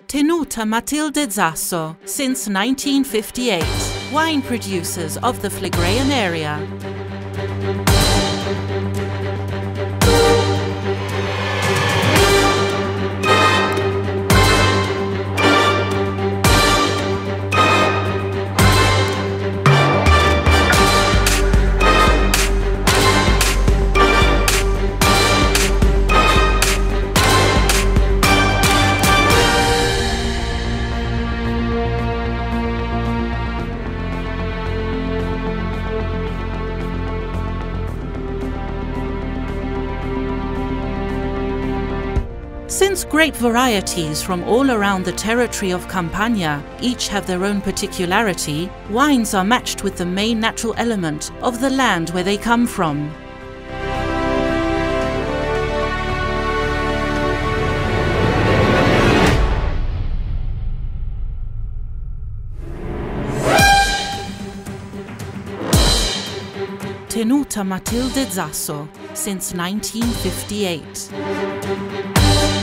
Tenuta Matilde Zasso, since 1958, wine producers of the Flegrean area. Since great varieties from all around the territory of Campania each have their own particularity, wines are matched with the main natural element of the land where they come from. Tenuta Matilde Zasso, since 1958.